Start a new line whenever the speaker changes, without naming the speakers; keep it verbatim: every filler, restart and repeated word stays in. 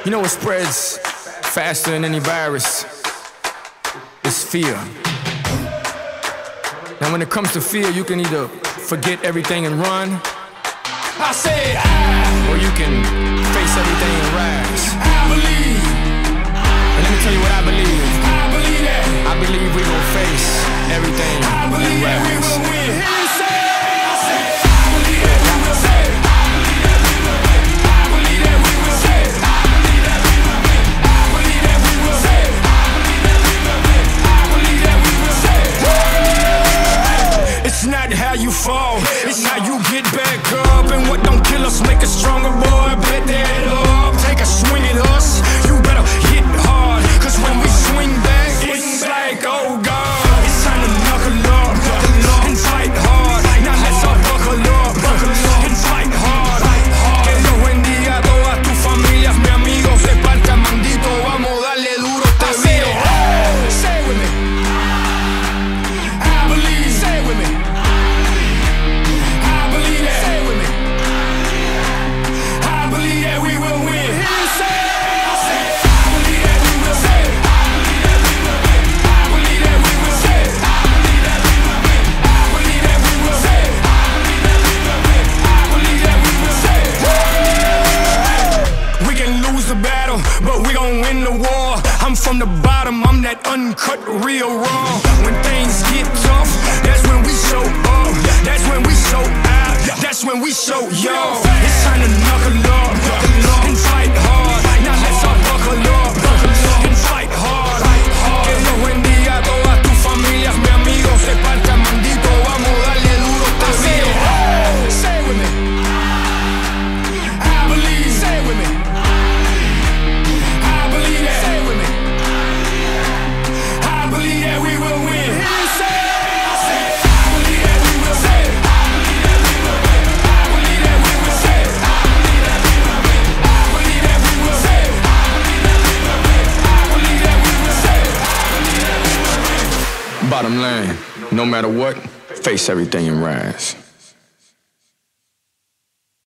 You know what spreads faster than any virus? It's fear. Now when it comes to fear, you can either forget everything and run,
I said I,
or you can face everything and rise.
I believe,
And let me tell you what I believe.
I believe that,
I believe we gon' face everything
I believe
and
that we
rise.
will win. Hear me say, I said I believe that we will say, I believe that we will win. I believe that we will say, I believe that we will win. I believe that we will say, I believe that we will win. I believe that we will say. It's not how you fall, it's how you get back up. And what don't kill us make us stronger, boy. Bet that up. Take a swing at us, you better hit hard. Cause when we swing back, it's like, oh God, it's time to knuckle up and fight hard. Now let's all buckle up and fight hard. Que Dios bendiga a todas tus familias, mi amigo. Se parta mandito, vamos a darle duro esta vida. Say it with me, I believe. Say it with me, I believe that. Say it with me, I believe that we will win. Hear me say, I said I believe that we will say, I believe that we will win. I believe that we will say, I believe that we will win. I believe that we will say, I believe that we will win. I believe that we will say. We can lose the battle, but we gon' win the war. I'm from the bottom, I'm that uncut, real raw. When things get tough, that's when we show up. That's when we show out. That's when we show y'all. It's time to knuckle up and fight hard. Now let's all buckle up and fight hard. Que Dios bendiga a todas tus familias, mi amigo. Se parta mandito, vamos a darle duro esta vida. Say it with me, I believe. Say it with me, I believe that. Say it with me, I believe that we will win. Hear me say, I said I believe that we will say, I believe that we will win. I believe that we will say, I believe that we will win. I believe that we will say, I believe that we will win. I believe that we will say, I believe that we will win.
Bottom line, no matter what, face everything and rise.